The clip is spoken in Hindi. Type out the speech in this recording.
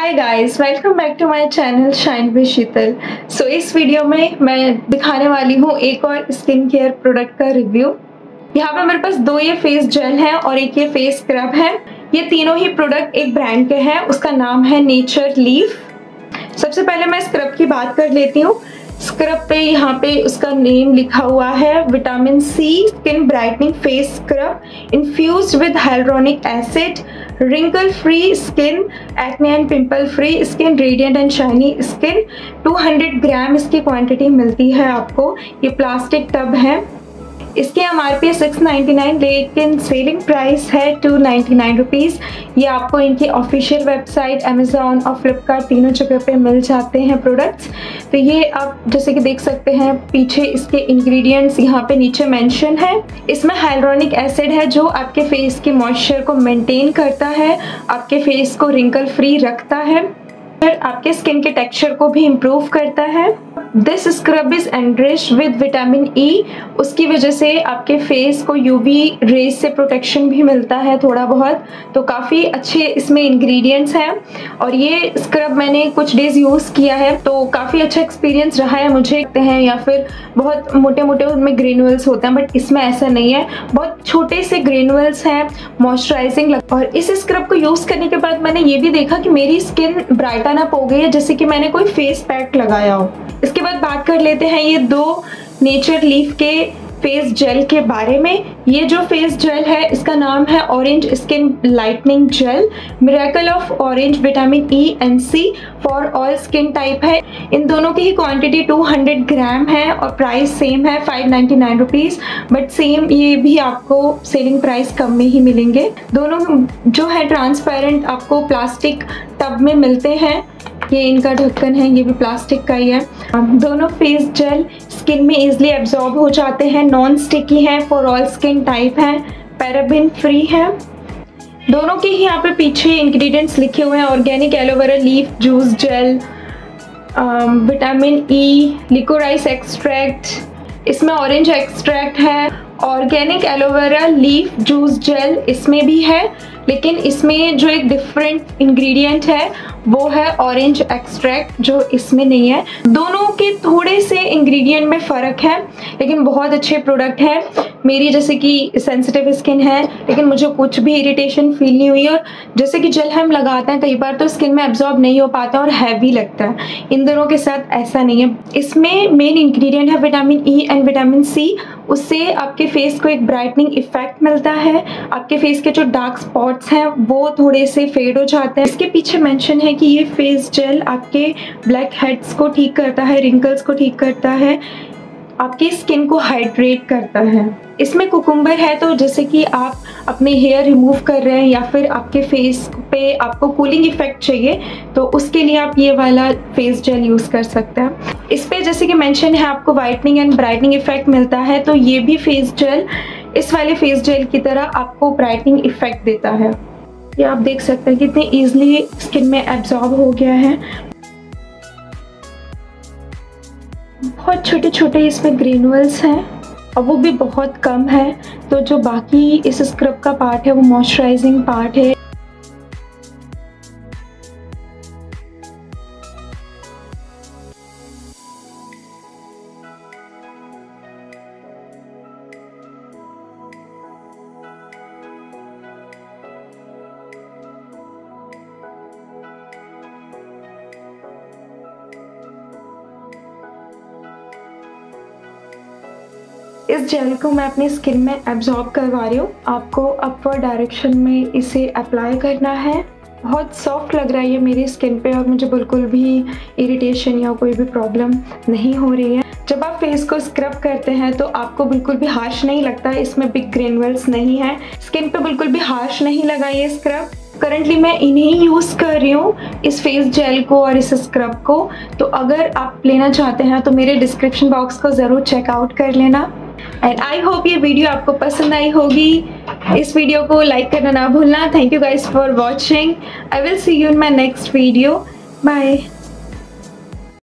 Hi guys, welcome back to my channel shine with Sheetal. So इस वीडियो में मैं दिखाने वाली हूँ एक और स्किन केयर प्रोडक्ट का रिव्यू। यहाँ पे मेरे पास दो ये फेस जेल हैं और एक ये फेस स्क्रब है। ये तीनों ही प्रोडक्ट एक ब्रांड के हैं, उसका नाम है नेचर लीफ। सबसे पहले मैं स्क्रब की बात कर लेती हूँ। स्क्रब पे यहाँ पे उसका नेम लिखा हुआ है vitamin C skin brightening face scrub infused with hyaluronic acid, wrinkle free skin, acne and pimple free skin, radiant and shiny skin। 200 gram इसकी क्वांटिटी मिलती है आपको। ये प्लास्टिक टब है। इसके MRP 699 लेकिन सेलिंग प्राइस है 299 रुपीज़। ये आपको इनकी ऑफिशियल वेबसाइट, अमेज़ॉन और फ्लिपकार्ट तीनों जगह पे मिल जाते हैं प्रोडक्ट्स। तो ये आप जैसे कि देख सकते हैं, पीछे इसके इंग्रेडिएंट्स यहाँ पे नीचे मेंशन है। इसमें हाइलुरोनिक एसिड है जो आपके फेस के मॉइस्चर को मेंटेन करता है, आपके फेस को रिंकल फ्री रखता है, फिर आपके स्किन के टेक्सचर को भी इम्प्रूव करता है। This scrub is enriched with vitamin E. उसकी वजह से आपके फेस को यूवी रेज से प्रोटेक्शन भी मिलता है थोड़ा बहुत। तो काफ़ी अच्छे इसमें इंग्रेडिएंट्स हैं और ये स्क्रब मैंने कुछ डेज यूज़ किया है तो काफ़ी अच्छा एक्सपीरियंस रहा है मुझे। हैं या फिर बहुत मोटे मोटे उनमें ग्रेनुअल्स होते हैं, बट इसमें ऐसा नहीं है, बहुत छोटे से ग्रेनुअल्स हैं, मॉइस्चराइजिंग। और इस स्क्रब को यूज़ करने के बाद मैंने ये भी देखा कि मेरी स्किन ब्राइटन अप हो गई है, जैसे कि मैंने कोई फेस पैक लगाया हो। इसके बाद बात कर लेते हैं ये दो नेचर लीफ के फेस जेल के बारे में। ये जो फेस जेल है इसका नाम है orange skin lightening gel, miracle of orange, vitamin E and C for all skin type है। इन दोनों की ही क्वांटिटी 200 ग्राम है और प्राइस सेम है 599 रुपीज़। बट सेम ये भी आपको सेलिंग प्राइस कम में ही मिलेंगे। दोनों जो है ट्रांसपेरेंट आपको प्लास्टिक टब में मिलते हैं। ये इनका ढक्कन है, ये भी प्लास्टिक का ही है। दोनों फेस जेल स्किन में इजीली एब्जॉर्ब हो जाते हैं, नॉन स्टिकी हैं, फॉर ऑल स्किन टाइप हैं, पैराबिन फ्री है। दोनों के ही यहाँ पे पीछे इंग्रेडिएंट्स लिखे हुए हैं। Organic aloe vera leaf juice gel, vitamin E, liquorice extract, इसमें ऑरेंज एक्सट्रैक्ट है। Organic aloe vera leaf juice gel इसमें भी है, लेकिन इसमें जो एक डिफरेंट इंग्रेडिएंट है वो है ऑरेंज एक्सट्रैक्ट, जो इसमें नहीं है। दोनों के थोड़े से इंग्रेडिएंट में फ़र्क है, लेकिन बहुत अच्छे प्रोडक्ट है। मेरी जैसे कि सेंसिटिव स्किन है, लेकिन मुझे कुछ भी इरिटेशन फील नहीं हुई। और जैसे कि जेल हम लगाते हैं कई बार तो स्किन में एब्जॉर्ब नहीं हो पाता और हैवी लगता है। इन दोनों के साथ ऐसा नहीं है। इसमें मेन इंग्रेडिएंट है vitamin E and vitamin C. उससे आपके फेस को एक ब्राइटनिंग इफेक्ट मिलता है। आपके फेस के जो डार्क स्पॉट्स हैं वो थोड़े से फेड हो जाते हैं। इसके पीछे मेंशन है कि ये फेस जेल आपके ब्लैक हेड्स को ठीक करता है, रिंकल्स को ठीक करता है, आपकी स्किन को हाइड्रेट करता है। इसमें कुकुम्बर है, तो जैसे कि आप अपने हेयर रिमूव कर रहे हैं या फिर आपके फेस पे आपको कूलिंग इफेक्ट चाहिए तो उसके लिए आप ये वाला फेस जेल यूज़ कर सकते हैं। इस पे जैसे कि मेंशन है आपको वाइटनिंग एंड ब्राइटनिंग इफेक्ट मिलता है, तो ये भी फेस जेल इस वाले फेस जेल की तरह आपको ब्राइटनिंग इफेक्ट देता है। ये आप देख सकते हैं कितने ईजिली स्किन में एब्जॉर्ब हो गया है। बहुत छोटे छोटे इसमें ग्रेनुअल्स हैं और वो भी बहुत कम है। तो जो बाकी इस स्क्रब का पार्ट है वो मॉइस्चराइजिंग पार्ट है। इस जेल को मैं अपनी स्किन में एब्जॉर्ब करवा रही हूँ। आपको अपवर्ड डायरेक्शन में इसे अप्लाई करना है। बहुत सॉफ्ट लग रहा है ये मेरी स्किन पे और मुझे बिल्कुल भी इरिटेशन या कोई भी प्रॉब्लम नहीं हो रही है। जब आप फेस को स्क्रब करते हैं तो आपको बिल्कुल भी हार्श नहीं लगता, इसमें बिग ग्रेनुअल्स नहीं है, स्किन पे बिल्कुल भी हार्श नहीं लगा ये स्क्रब। करंटली मैं इन्हीं यूज़ कर रही हूँ, इस फेस जेल को और इस स्क्रब को। तो अगर आप लेना चाहते हैं तो मेरे डिस्क्रिप्शन बॉक्स को ज़रूर चेकआउट कर लेना। एंड आई होप ये वीडियो आपको पसंद आई होगी। इस वीडियो को लाइक करना ना भूलना। Thank you guys for watching. I will see you in my next video. Bye.